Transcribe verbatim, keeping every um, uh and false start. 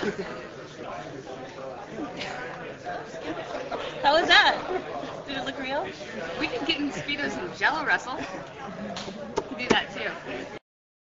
How was that? Did it look real? We could get in Speedos and Jello wrestle. We could do that too.